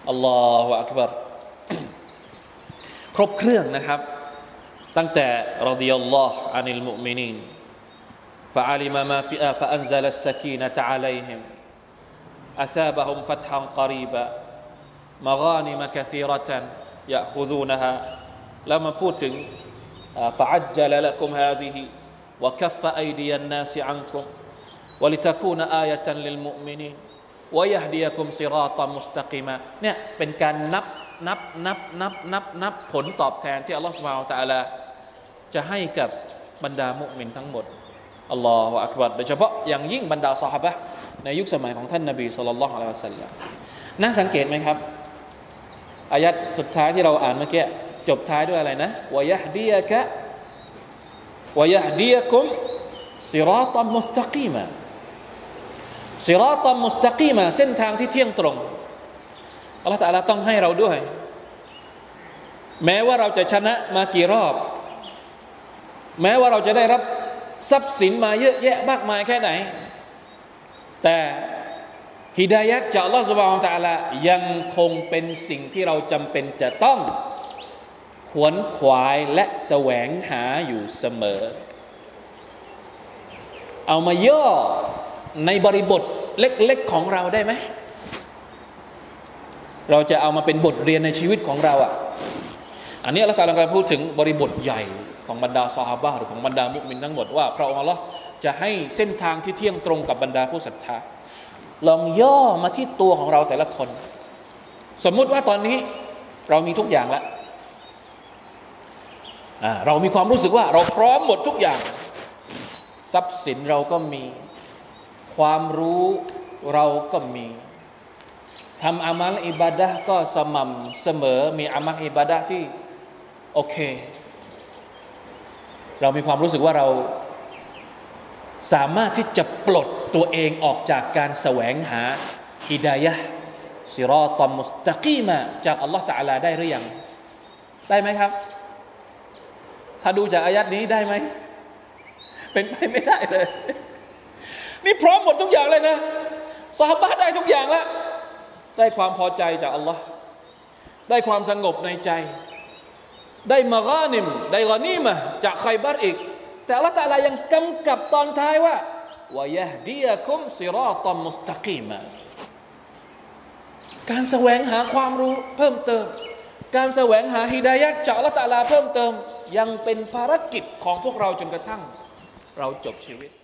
อัลลอฮฺอักบัรครบเครื่องนะครับตั้งแต่รฎิยัลลอฮุอานิลมุอ์มินีนفعلم ما في فأنزل السكينة عليهم أثابهم فتحا قريبا مغانم كثيرة يأخذونها لماพูดถึง فعجل لكم هذه وكف أيدي الناس عنكم ولتكون آية للمؤمنين ويهديكم صراطا مستقيما เนี่ยเป็นการนับผลตอบแทนที่อัลลอฮฺซุบฮานะฮูวะตะอาลาจะให้กับบรรดามุมินทั้งหมดอัลลอฮฺอักบัรโดยเฉพาะอย่างยิ่งบรรดาซอฮาบะห์ในยุคสมัยของท่านนบีศ็อลลัลลอฮุอะลัยฮิวะซัลลัมน่าสังเกตไหมครับอายัดสุดท้ายที่เราอ่านเมื่อกี้จบท้ายด้วยอะไรนะวะยะฮดียะกะวะยะฮดียะกุมซิรอตัมมุสตะกีมาซิรอตัมมุสตะกีมาเส้นทางที่เที่ยงตรงอัลเลาะห์ตะอาลาต้องให้เราด้วยแม้ว่าเราจะชนะมากี่รอบแม้ว่าเราจะได้รับทรัพย์สินมาเยอะแยะมากมายแค่ไหนแต่ฮิดายะห์จากอัลเลาะห์ซุบฮานะฮูวะตะอาลายังคงเป็นสิ่งที่เราจำเป็นจะต้องขวนขวายและแสวงหาอยู่เสมอเอามาย่อในบริบทเล็กๆของเราได้ไหมเราจะเอามาเป็นบทเรียนในชีวิตของเราอันนี้อัลเลาะห์กำลังพูดถึงบริบทใหญ่ของบรรดาซอฮาบะห์หรือของบรรดามุมินทั้งหมดว่าพระองค์อัลเลาะห์จะให้เส้นทางที่เที่ยงตรงกับบรรดาผู้ศรัทธาลองย่อมาที่ตัวของเราแต่ละคนสมมุติว่าตอนนี้เรามีทุกอย่างแล้วเรามีความรู้สึกว่าเราพร้อมหมดทุกอย่างทรัพย์สินเราก็มีความรู้เราก็มีทำอามัลอิบาดะห์ก็สม่ำเสมอมีอามัลอิบาดะห์ที่โอเคเรามีความรู้สึกว่าเราสามารถที่จะปลดตัวเองออกจากการแสวงหาฮิดายะห์ซิรอตัมมุสตะกีมาจากอัลลอฮฺตะอาลาได้หรือยังได้ไหมครับถ้าดูจากอายัดนี้ได้ไหมเป็นไปไม่ได้เลยนี่พร้อมหมดทุกอย่างเลยนะซอฮาบะห์ได้ทุกอย่างแล้วได้ความพอใจจากอัลลอฮ์ได้ความสงบในใจได้มะฆานิมได้กอนีมะห์จากไคบัรอีกแต่อัลเลาะห์ตะอาลายังกำกับตอนท้ายว่าวะยะฮดียะกุมซิรอตัมมุสตะกีมาการแสวงหาความรู้เพิ่มเติมการแสวงหาฮิดายะห์จากอัลเลาะห์ตะอาลาเพิ่มเติมยังเป็นภารกิจของพวกเราจนกระทั่งเราจบชีวิต